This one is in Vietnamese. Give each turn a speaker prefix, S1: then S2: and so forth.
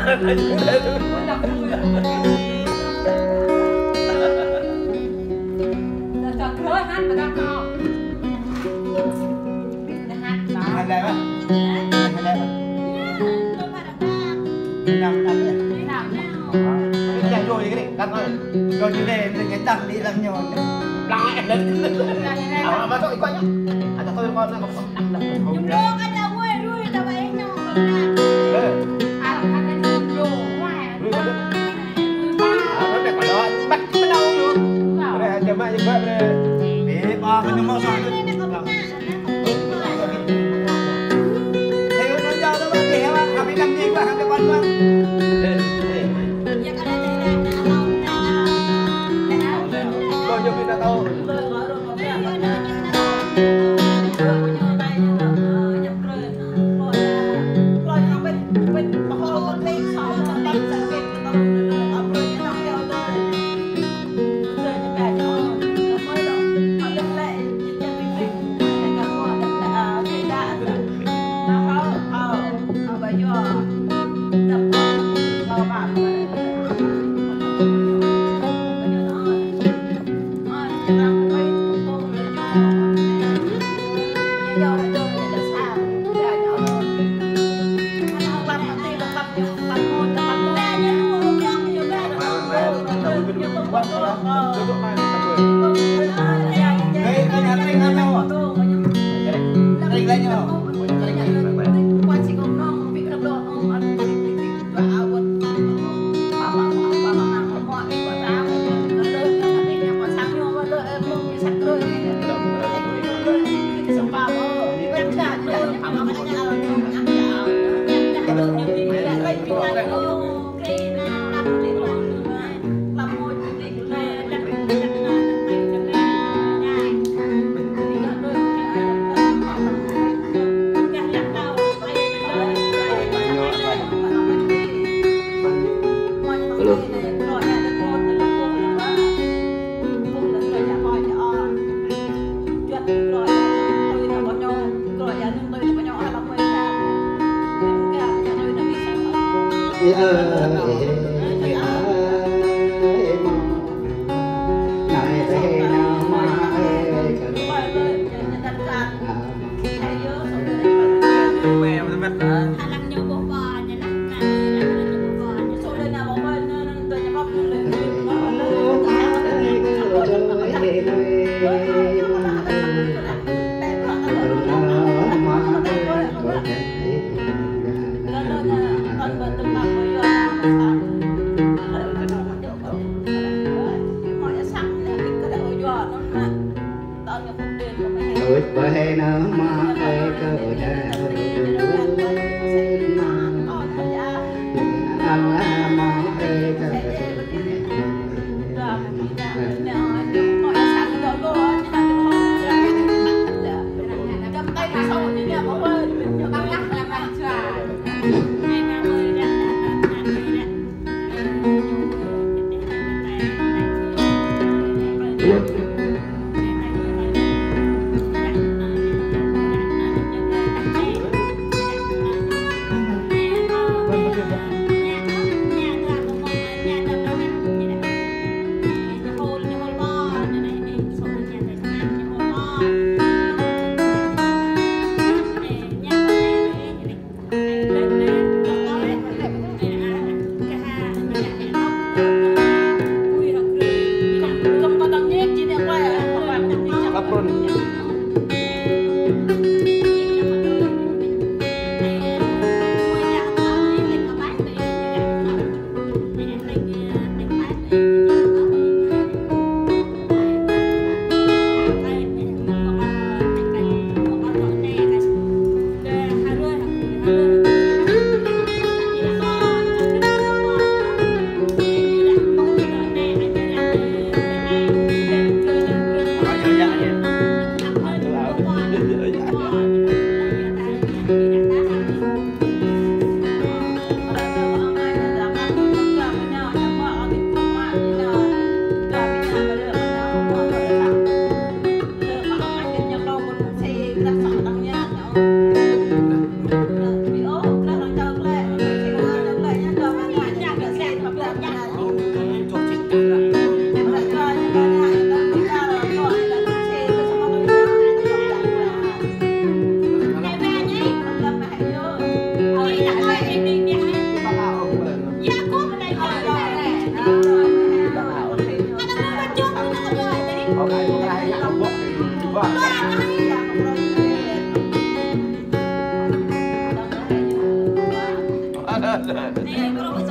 S1: Rồi như thế thì cái đặt đi làm nhồi lại lên mà tôi coi nhá cho tôi con nó không nằm được
S2: dùng luôn anh đâu quên rồi tao vậy nó anh anh dùng ngoài
S1: nó đẹp đó bắt nó đâu luôn đây chờ mai như vậy đây để ba cái nó sao thế nó giao đó bạn kìa bạn phải làm gì bạn phải quan quan nhiều khi là tao
S2: Eh, kalau